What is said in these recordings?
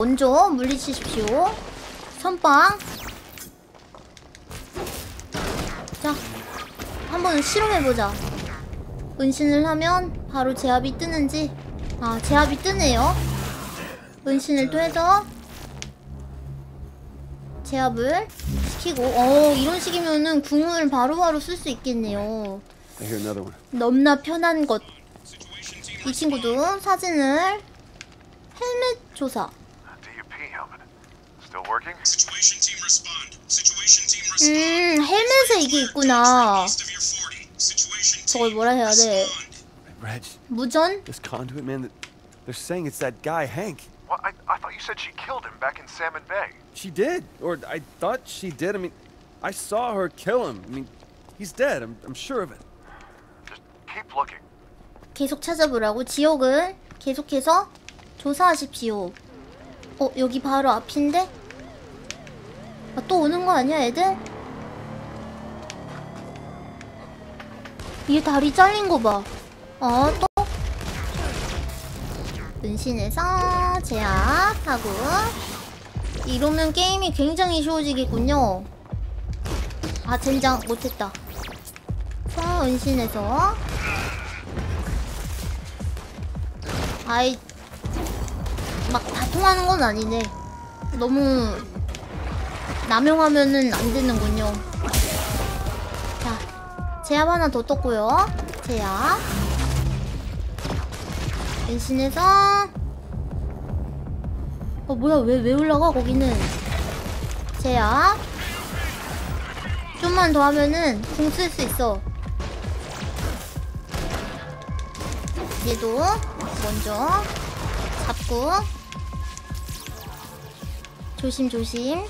먼저 물리치십시오. 선빵. 자, 한번 실험해보자. 은신을 하면 바로 제압이 뜨는지. 아, 제압이 뜨네요. 은신을 또 해서 제압을 시키고. 이런 식이면은 궁을 바로바로 쓸 수 있겠네요. 너무나 편한 것. 이 친구도 사진을. 헬멧 조사. 헬멧에 이게 있구나. 저걸 뭐라 해야 돼? 무전? This conduit man, they're saying it's that guy Hank. Well, I thought you said she killed him back in Salmon Bay. She did, or I thought she did. I mean, I saw her kill him. I mean, he's dead. I'm sure of it. Just keep looking. 계속 찾아보라고. 지역을 계속해서 조사하십시오. 여기 바로 앞인데? 아, 또 오는 거 아니야, 애들? 얘 다리 잘린 거 봐. 또? 은신해서 제압하고. 이러면 게임이 굉장히 쉬워지겠군요. 아, 젠장 못했다. 은신해서. 아이, 막 다 통하는 건 아니네. 너무 남용하면은 안 되는군요. 자, 제압 하나 더 떴고요. 제압. 은신해서. 뭐야, 왜 올라가 거기는. 제압. 좀만 더 하면은 궁 쓸 수 있어. 얘도 먼저 잡고. 조심조심.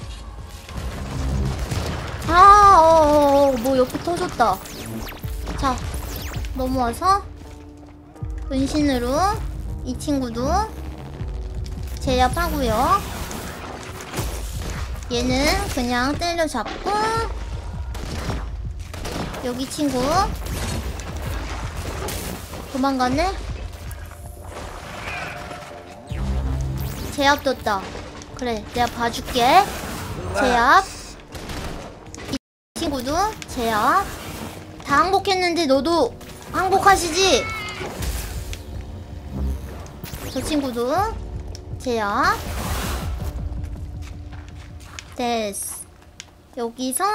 뭐 옆에 터졌다. 자, 넘어와서 은신으로 이 친구도 제압하고요. 얘는 그냥 때려잡고. 여기 친구 도망갔네? 제압 떴다. 그래, 내가 봐줄게. 제압. 이 친구도 제압. 다 항복했는데 너도 항복하시지? 저 친구도 제압. 됐어. 여기서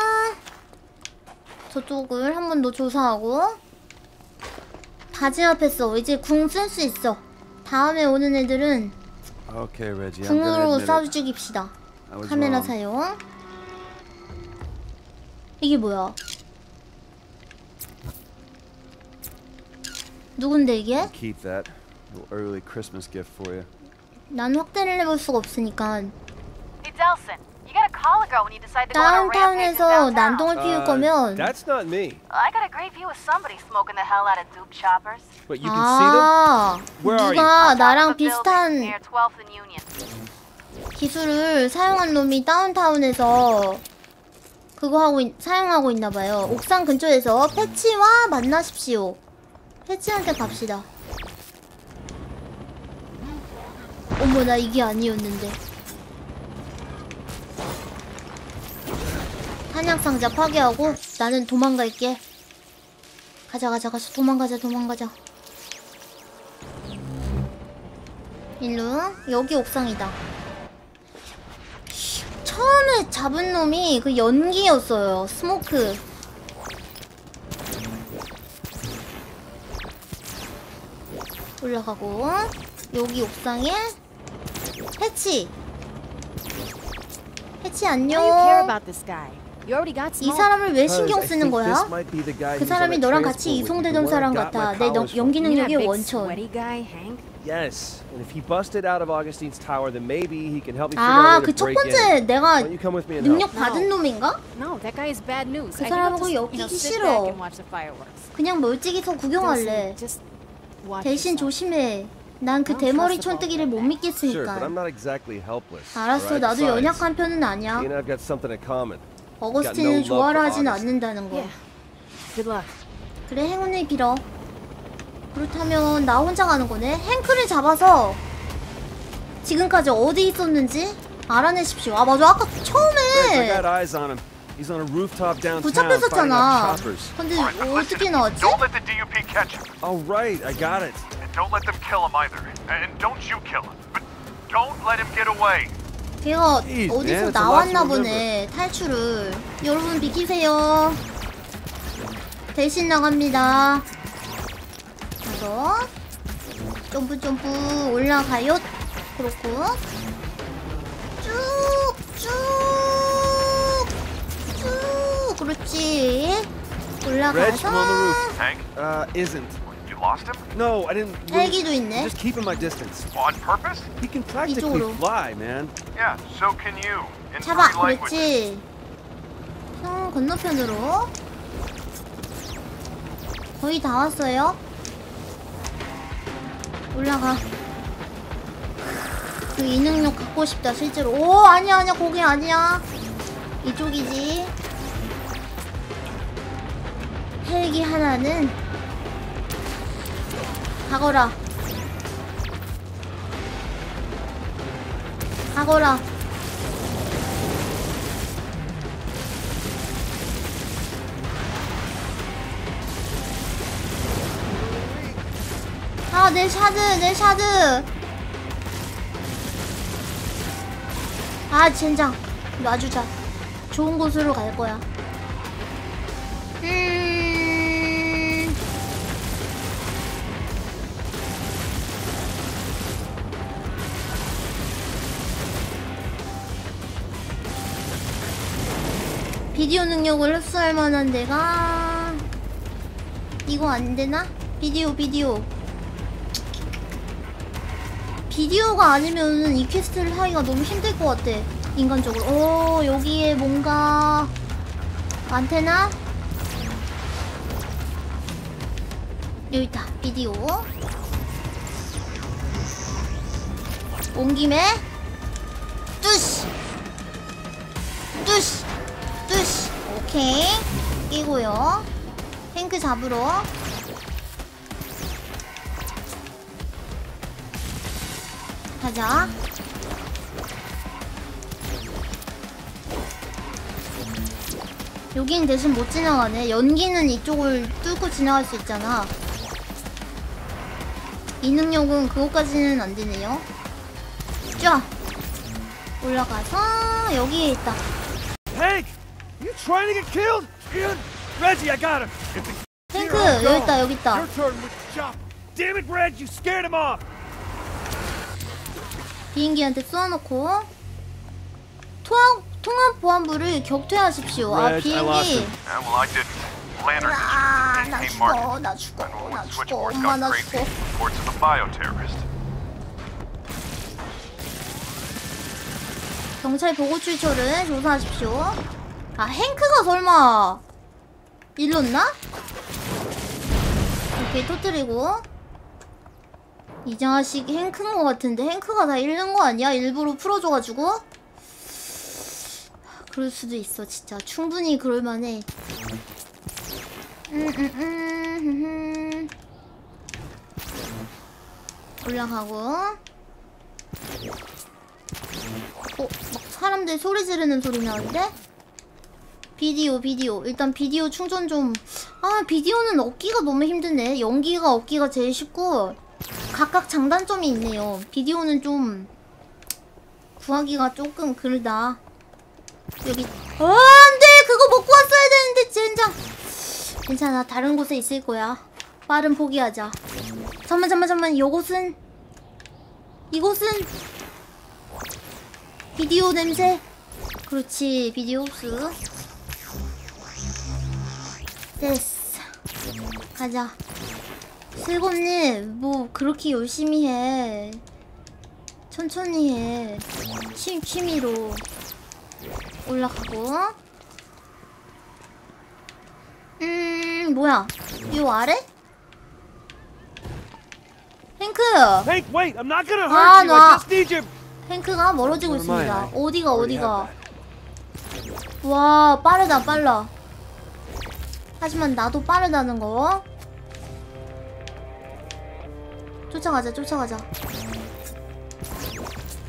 저쪽을 한 번 더 조사하고. 다 제압했어. 이제 궁 쓸 수 있어. 다음에 오는 애들은 궁으로 싸워 죽입시다. 카메라 사용. 이게 뭐야? 누군데 이게? 난 확대를 해볼 수가 없으니까. 다운타운에서 난동을 피울 거면. 누가 나랑 비슷한 기술을 사용한 놈이 다운타운에서 그거 사용하고 있나봐요. 옥상 근처에서 패치와 만나십시오. 패치한테 갑시다. 어머, 나 이게 아니었는데. 한약상자 파괴하고 나는 도망갈게. 가자 도망가자. 일로. 여기 옥상이다. 처음에 잡은 놈이 그 연기였어요. 스모크. 올라가고. 여기 옥상에 패치 안녕. 이 사람을 왜 신경 쓰는 거야? 그 사람이 너랑 같이 이송되던 사람 같아. 내 연기 능력의 원천. 그 첫 번째 내가 능력 받은 놈인가? 그 사람하고 엮이기 싫어. 그냥 멀찍이서 구경할래. 대신 조심해. 난 그 대머리 촌뜨기를 못 믿겠으니까. 알았어, 나도 연약한 편은 아니야. 어거스틴은 좋아라 하진 않는다는 거. 그래, 행운을 빌어. 그렇다면 나 혼자 가는 거네. 행크를 잡아서 지금까지 어디 있었는지 알아내십시오. 아 맞아, 아까 처음에 He's on a rooftop downtown. 붙잡혔었잖아. 근데 어떻게 나왔지? Don't let the DUP catch him. Oh right, I got it. And don't let them kill him either. And don't you kill him. But don't let him get away. 걔가 어디서 나왔나 보네. 탈출을. 여러분 비키세요. 대신 나갑니다. 그래서 점프 올라가요. 그렇고 쭉 그렇지. 올라가서 Hank? Isn't. You lost him? No, I didn't. 헬기도 있네. Just keep him my distance. On purpose? He can practically 이쪽으로. fly, man. Yeah, so can you. In 잡아. 3 languages. 그렇지. 형 건너편으로. 거의 다 왔어요. 올라가. 그 이 능력 갖고 싶다 실제로. 오 아니야 거기 아니야. 이쪽이지. 헬기 하나는 가거라. 아, 내 샤드. 아, 젠장. 놔주자. 좋은 곳으로 갈 거야. 비디오 능력을 흡수할 만한 데가 이거 안 되나? 비디오가 아니면은 이 퀘스트를 하기가 너무 힘들 것 같아. 인간적으로. 오, 여기에 뭔가 안테나? 여기 있다. 비디오. 온 김에 뚜시. 오케이. 끼고요. 탱크 잡으러. 가자. 여긴 대신 못 지나가네. 연기는 이쪽을 뚫고 지나갈 수 있잖아. 이 능력은 그것까지는 안 되네요. 쫙 올라가서 여기에 있다. Hank, you trying to get killed? Reggie, I got him. 탱크 여기 있다. Your turn with the chop. Damn it, Reg, you scared him off. 비행기한테 쏘아놓고 통합 보안부를 격퇴하십시오. 아, 비행기. Yeah, well, I didn't. Lantern 나 죽어. 엄마 나 죽어. Reports of a bioterrorist. 경찰 보고 출처를 조사하십시오. 아, 행크가 설마 일렀나? 이렇게 터뜨리고. 이 자식 행크인 것 같은데 행크가 다 잃는 거 아니야? 일부러 풀어줘가지고? 그럴 수도 있어. 진짜 충분히 그럴만해. 올라가고. 막 사람들 소리 지르는 소리 나는데? 비디오. 일단 비디오 충전 좀. 아, 비디오는 얻기가 너무 힘드네. 연기가 얻기가 제일 쉽고 각각 장단점이 있네요. 비디오는 좀 구하기가 조금 그러다. 여기. 안돼! 그거 먹고 왔어야 되는데 젠장. 괜찮아, 다른 곳에 있을 거야. 빠른 포기하자. 잠만. 이곳은 비디오 냄새. 그렇지, 비디오 흡수. 됐어. 가자. 슬곰님, 뭐 그렇게 열심히 해. 천천히 해. 취미로. 올라가고. 뭐야? 요 아래? 행크! Hank, wait! I'm not gonna hurt you. I just need you. 행크가 멀어지고 있습니다. 어디가? 와, 빨라. 하지만 나도 빠르다는 거. 쫓아가자.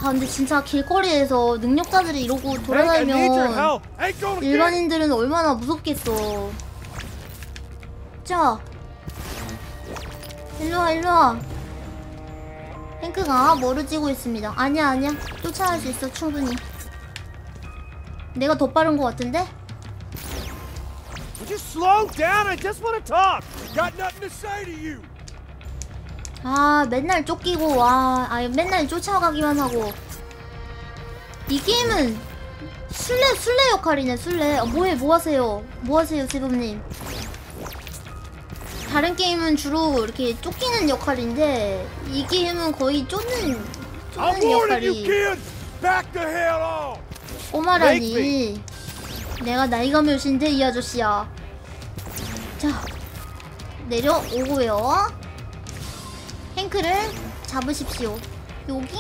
근데 진짜 길거리에서 능력자들이 이러고 돌아다니면 일반인들은 얼마나 무섭겠어. 자, 일로와 일로와. 탱크가 멀어지고 있습니다. 아니야 아니야, 쫓아갈 수 있어 충분히. 내가 더 빠른 것 같은데? Would you slow down? I just want to talk. Got nothing to say to you. 아, 맨날 쫓기고 와, 맨날 쫓아가기만 하고. 이 게임은 술래 역할이네. 술래. 뭐 하세요 세범님. 다른 게임은 주로 이렇게 쫓기는 역할인데 이 게임은 거의 쫓는 역할이. 꼬마라니. 내가 나이가 몇인데 이 아저씨야. 자, 내려오고요. 탱크를 잡으십시오. 여기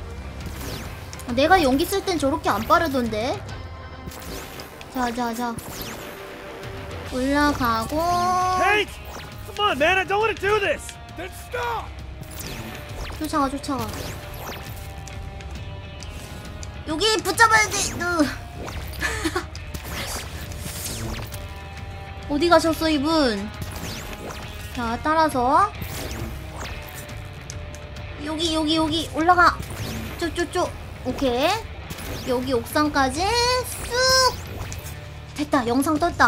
내가 연기 쓸 땐 저렇게 안 빠르던데. 자 올라가고. Hank! Come on, man! I don't want to do this! Then stop! 쫓아가. 여기 붙잡아야 돼. 어디 가셨어 이분? 자, 따라서 여기 올라가. 쭉. 오케이. 여기 옥상까지 쑥. 됐다. 영상 떴다.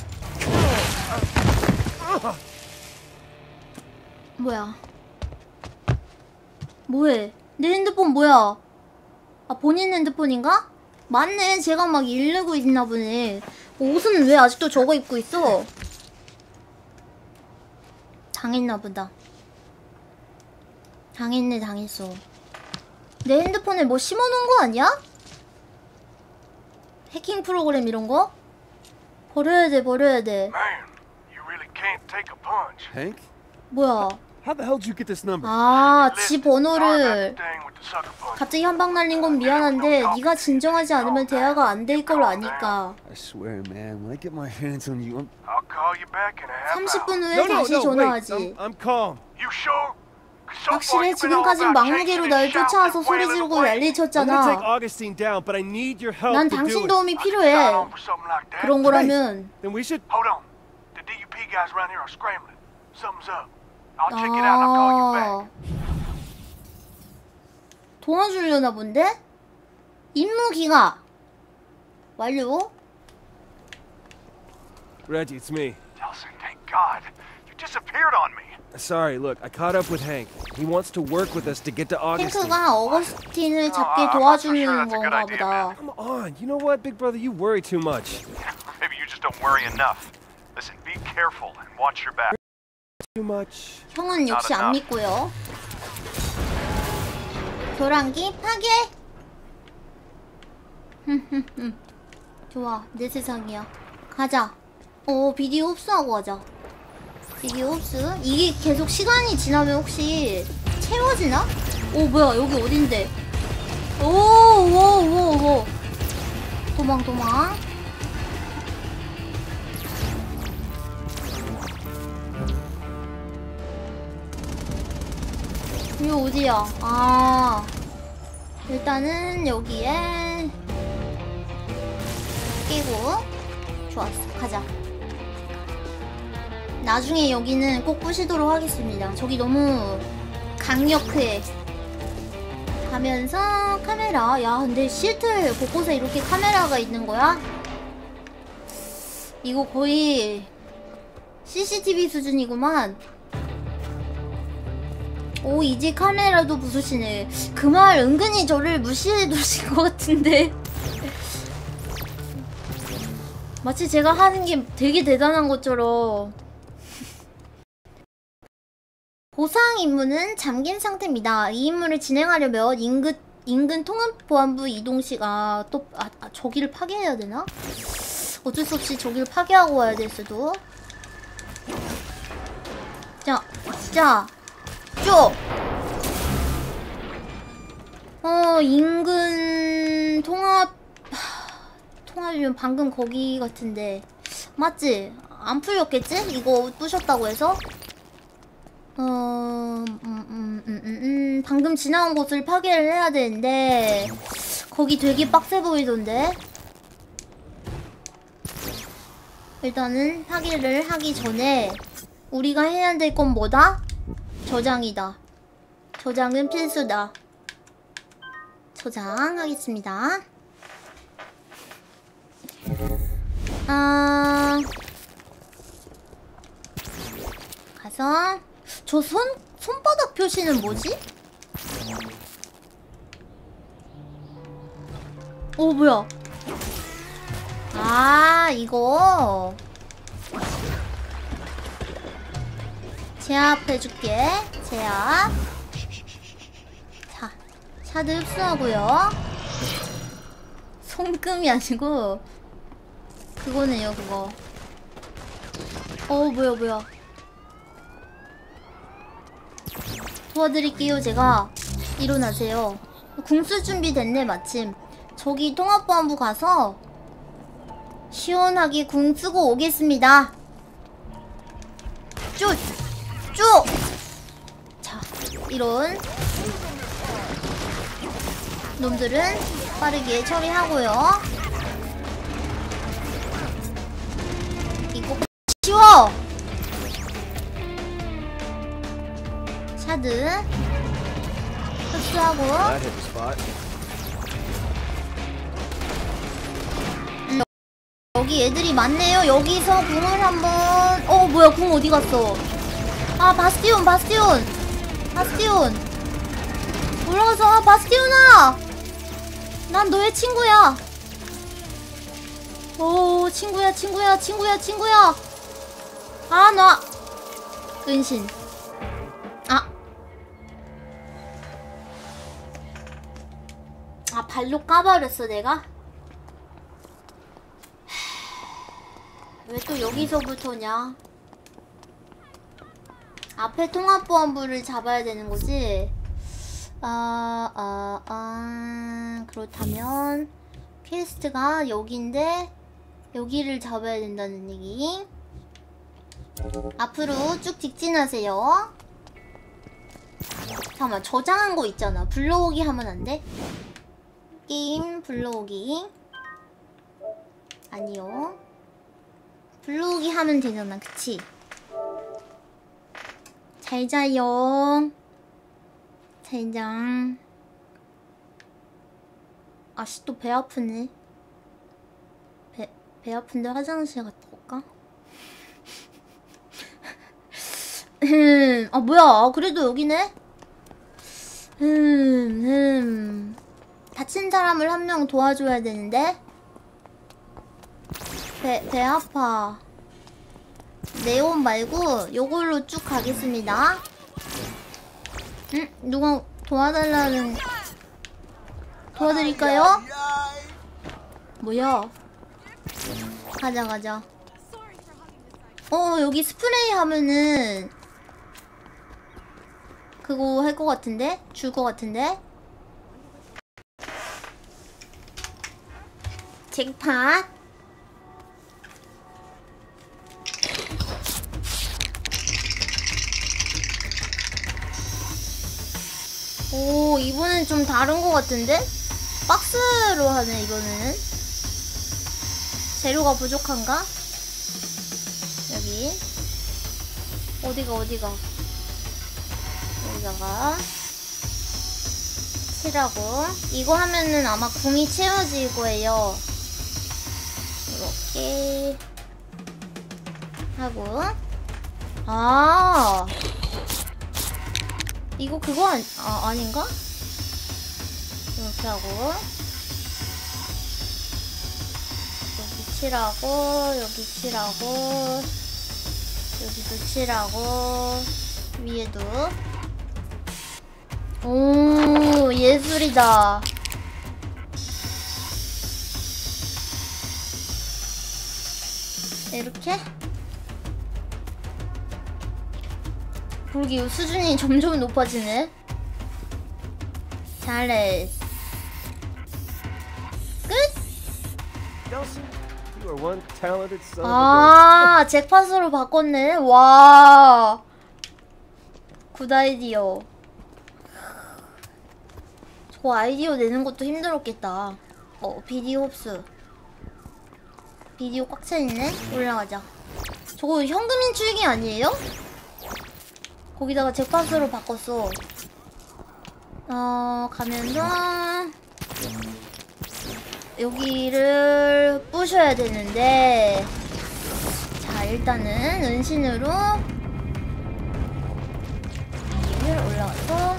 뭐해? 내 핸드폰 뭐야? 아, 본인 핸드폰인가? 맞네. 제가 막 이르고 있나 보네. 옷은 왜 아직도 저거 입고 있어? 당했나 보다. 당했어. 내 핸드폰에 뭐 심어놓은 거 아니야? 해킹 프로그램 이런 거? 버려야 돼. Man, you really can't take a punch. Hank? 뭐야? How the hell did you get this number? 아, 지 번호를 갑자기 한 방 날린 건 미안한데 네가 진정하지 않으면 대화가 안 될 걸 아니까. I swear, man, when I get my hands on you, I'll call you back in a half 30분 hour. 후에 다시 전화하지. I'm calm. You sure? 확실해? 지금까진 막무개로 날 쫓아와서 소리 지르고 난리 I'm gonna take 쳤잖아. Augustine down, but I need your help 난 to do 당신 it. 도움이 필요해. 그런 거라면. Then we should. Hold on. The DUP guys around here are scrambling. Something's up. I'll check it out and I'll call you back. 도와주려나 본데? 임무 기가 완료. Reggie, it's me. Nelson, thank God. You disappeared on me. Sorry, look, I caught up with Hank. He wants to work with us to get to Augustine. 탱크가 어거스틴을 잡게 도와주는 건가 보다. Come on, you know what, big brother, you worry too much. Maybe you just don't worry enough. Listen, be careful and watch your back. Too much. 형은 역시 안 믿고요. 교란기 파괴. 좋아, 내 세상이야. 가자. 비디오 흡수하고 가자. 비디오 흡수. 이게 계속 시간이 지나면 혹시 채워지나? 뭐야, 여기 어딘데? 오. 도망. 여기 어디야? 아, 일단은 여기에 깨고. 좋았어, 가자. 나중에 여기는 꼭 부시도록 하겠습니다. 저기 너무 강력해. 가면서 카메라. 야, 근데 시애틀 곳곳에 이렇게 카메라가 있는 거야? 이거 거의 CCTV 수준이구만. 이제 카메라도 부수시네. 그 말 은근히 저를 무시해 두신 것 같은데. 마치 제가 하는 게 되게 대단한 것처럼. 보상 임무는 잠긴 상태입니다. 이 임무를 진행하려면 인근 통합보안부 이동시가 저기를 파괴해야 되나? 어쩔 수 없이 저기를 파괴하고 와야 될 수도. 자, 쭉! 인근 통합이면 방금 거기 같은데. 맞지? 안 풀렸겠지? 이거 부셨다고 해서? 방금 지나온 곳을 파괴를 해야 되는데 거기 되게 빡세 보이던데. 일단은 파괴를 하기 전에 우리가 해야 될 건 뭐다? 저장이다. 저장은 필수다. 저장하겠습니다. 가서 저 손바닥 표시는 뭐지? 오 뭐야? 아 이거 제압해줄게. 제압. 자 샤드 흡수하고요. 손금이 아니고 그거네요 그거. 뭐야 도와드릴게요 제가. 일어나세요. 궁수 준비 됐네 마침. 저기 통합보안부 가서 시원하게 궁 쓰고 오겠습니다. 쭉! 자 이런 놈들은 빠르게 처리하고요. 이거 쉬워! 샤드 흡수하고 여기 애들이 많네요. 여기서 궁을 한번 뭐야 궁 어디 갔어? 아 바스티온 올라가서 바스티온아 난 너의 친구야. 오 친구야 아 나 은신. 발로 까버렸어 내가? 왜 또 여기서부터냐? 앞에 통합보안부를 잡아야 되는 거지? 그렇다면 퀘스트가 여기인데 여기를 잡아야 된다는 얘기. 앞으로 쭉 직진하세요. 잠깐만 저장한 거 있잖아. 불러오기 하면 안 돼? 게임 불러오기 아니요. 불러오기 하면 되잖아 그치? 잘 자요. 잘자. 아씨 또 배 아프네. 배 아픈데 화장실 갔다 올까? 뭐야 그래도 여기네? 다친 사람을 한 명 도와줘야 되는데? 배 아파. 네온 말고 요걸로 쭉 가겠습니다. 누가 도와달라는... 도와드릴까요? 뭐야? 가자. 여기 스프레이 하면은 그거 할 것 같은데? 줄 것 같은데? 잭팟. 오 이번엔 좀 다른 것 같은데? 박스로 하네 이거는. 재료가 부족한가? 여기 어디가 여기다가 칠하고 이거 하면은 아마 궁이 채워질 거예요. 이렇게 하고 이거 그거 아닌가? 이렇게 하고 여기 칠하고 여기 칠하고 여기도 칠하고 위에도. 오 예술이다. 이렇게? 그러게 수준이 점점 높아지네. 잘해. 끝? 잭팟으로 바꿨네. 와 굿 아이디어. 저 아이디어 내는 것도 힘들었겠다. 비디오 흡수. 비디오 꽉 차있네? 올라가자. 저거 현금 인출기 아니에요? 거기다가 잭팟으로 바꿨어. 가면서 여기를 부셔야 되는데, 자 일단은 은신으로 여기를 올라가서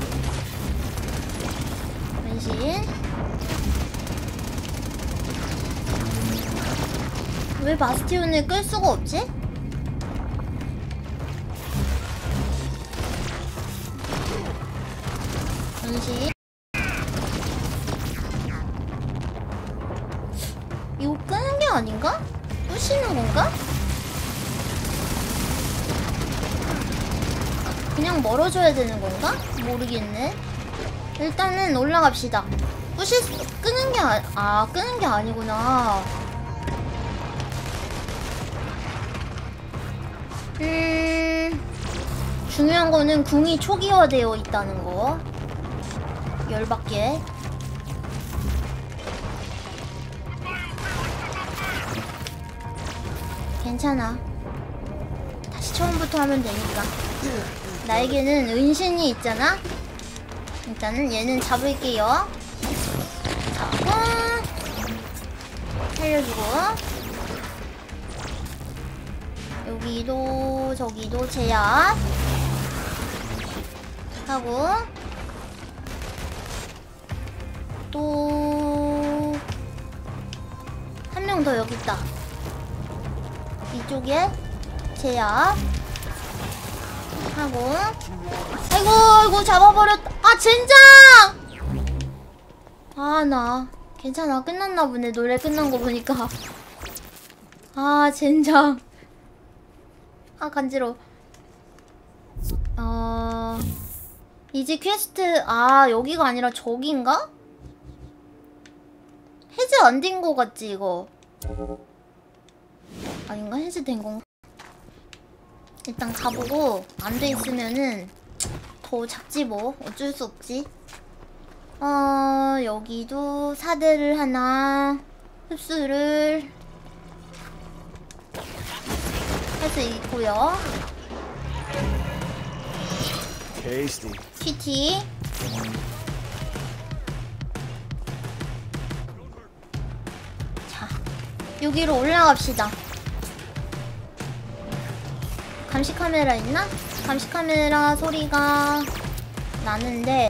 은신. 왜 바스티온을 끌 수가 없지? 은신. 이거 끄는 게 아닌가? 부시는 건가? 그냥 멀어져야 되는 건가? 모르겠네. 일단은 올라갑시다. 끄는 게 끄는 게 아니구나. 중요한 거는 궁이 초기화되어 있다는 거. 열받게. 괜찮아. 다시 처음부터 하면 되니까. 나에게는 은신이 있잖아. 일단은 얘는 잡을게요. 잡고 살려주고, 여기도 저기도 제압 하고, 또 한 명 더 여기 있다. 이쪽에 제압 하고. 아이고 잡아버렸다. 아 젠장! 나 괜찮아. 끝났나 보네. 노래 끝난 거 보니까. 젠장. 간지러워. 이제 퀘스트, 여기가 아니라 저기인가? 해제 안 된 거 같지 이거? 아닌가? 해제된 건가? 일단 가보고 안 돼 있으면은 더 작지 뭐. 어쩔 수 없지. 여기도 사대를 하나 흡수를 할 수 있고요. TT. 자, 여기로 올라갑시다. 감시 카메라 있나? 감시 카메라 소리가 나는데,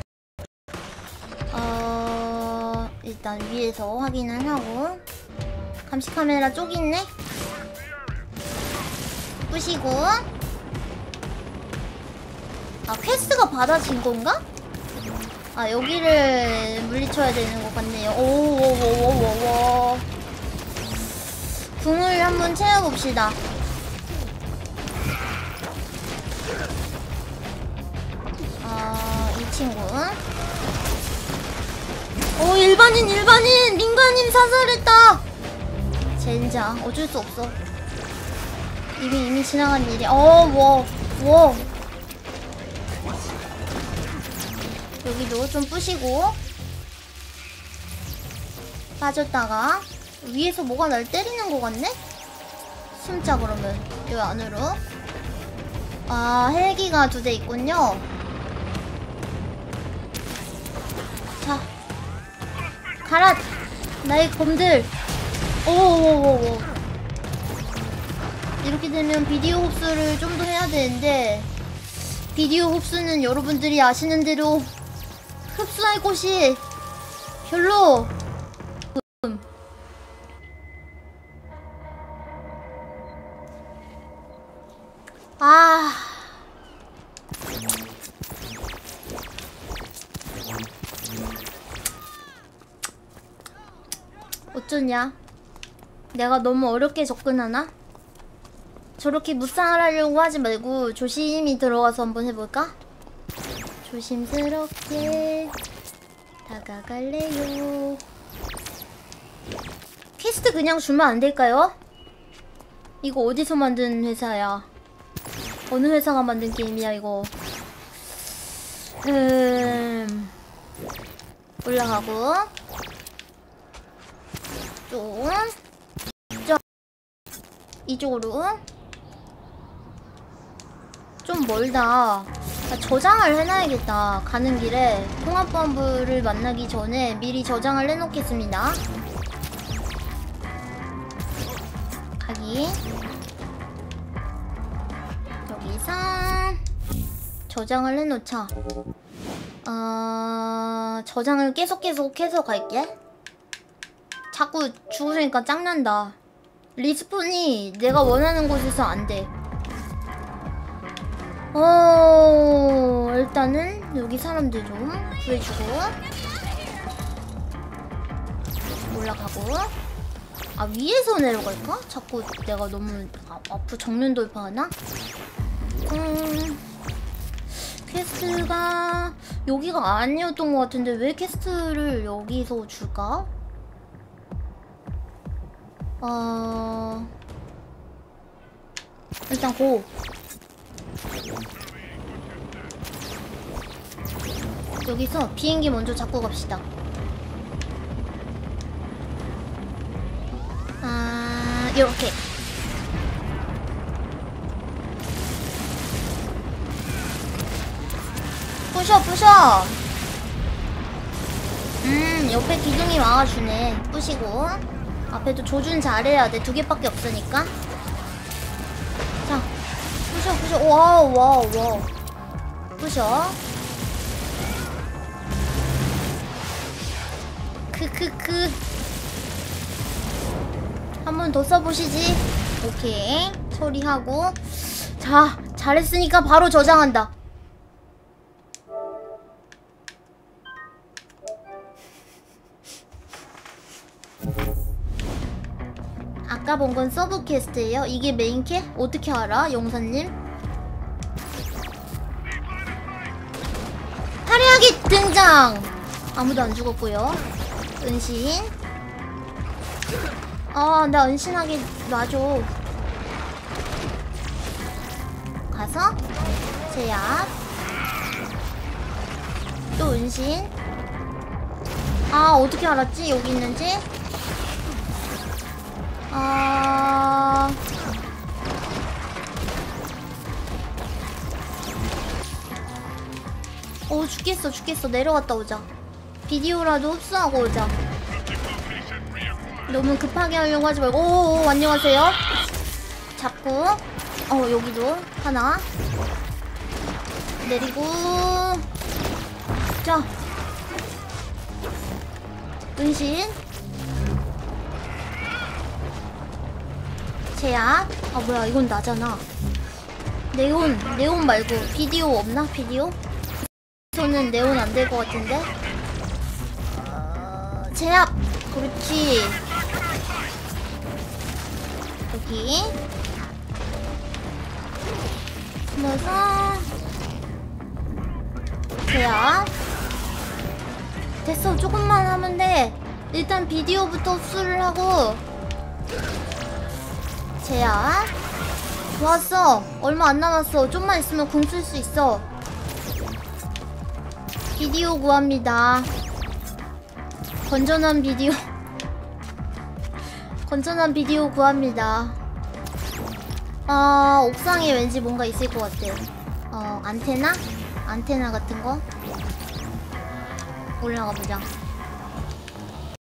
일단 위에서 확인을 하고. 감시 카메라 쪽이 있네? 부시고. 퀘스트가 받아진 건가? 여기를 물리쳐야 되는 것 같네요. 오오오오오오. 궁을 한번 채워봅시다. 이 친구. 일반인! 민간인 사살했다! 젠장. 어쩔 수 없어. 이미 지나간 일이야. 와. 여기도 좀 부시고. 빠졌다가 위에서 뭐가 날 때리는 것 같네? 숨자 그러면. 여기 안으로. 헬기가 2대 있군요. 자, 가라! 나의 검들! 오오오오. 이렇게 되면 비디오 흡수를 좀 더 해야 되는데, 비디오 흡수는 여러분들이 아시는 대로 흡수할 곳이 별로 어쩌냐? 내가 너무 어렵게 접근하나? 저렇게 무쌍을 하려고 하지 말고 조심히 들어가서 한번 해볼까? 조심스럽게 다가갈래요. 퀘스트 그냥 주면 안 될까요? 이거 어디서 만든 회사야? 어느 회사가 만든 게임이야 이거? 올라가고 또 이쪽으로. 좀 멀다. 저장을 해놔야겠다. 가는 길에 통합본부를 만나기 전에 미리 저장을 해놓겠습니다. 가기. 여기서 저장을 해놓자. 저장을 계속 해서 갈게. 자꾸 죽으니까 짱난다. 리스폰이 내가 원하는 곳에서 안 돼. 일단은 여기 사람들 좀 구해주고 올라가고. 위에서 내려갈까? 자꾸 내가 너무 앞으로 정면 돌파하나? 퀘스트가 여기가 아니었던 것 같은데 왜 퀘스트를 여기서 줄까? 일단 고. 여기서 비행기 먼저 잡고 갑시다. 이렇게. 부셔. 옆에 기둥이 막아주네. 부시고. 앞에도 조준 잘해야 돼. 2개밖에 없으니까. 자, 부셔. 와우. 부셔. 크크크. 한 번 더 써보시지. 오케이. 처리하고. 자, 잘했으니까 바로 저장한다. 아까 본 건 서브 퀘스트예요? 이게 메인 캐? 어떻게 알아? 용사님? 화려하게 등장! 아무도 안 죽었고요. 은신. 나 은신하게 놔줘. 가서 제압. 또 은신. 어떻게 알았지? 여기 있는지? 죽겠어. 내려갔다 오자. 비디오라도 흡수하고 오자. 너무 급하게 하려고 하지 말고. 오, 안녕하세요. 잡고. 여기도 하나. 내리고. 자. 은신. 제압. 뭐야, 이건 나잖아. 네온 말고 비디오 없나? 비디오? 저는 네온 안 될 것 같은데? 제압! 그렇지. 여기. 숨어서. 제압. 됐어, 조금만 하면 돼. 일단 비디오부터 흡수를 하고. 제압. 좋았어. 얼마 안 남았어. 좀만 있으면 궁 쓸 수 있어. 비디오 구합니다. 건전한 비디오. 건전한 비디오 구합니다. 옥상에 왠지 뭔가 있을 것 같아. 안테나? 안테나 같은 거? 올라가 보자.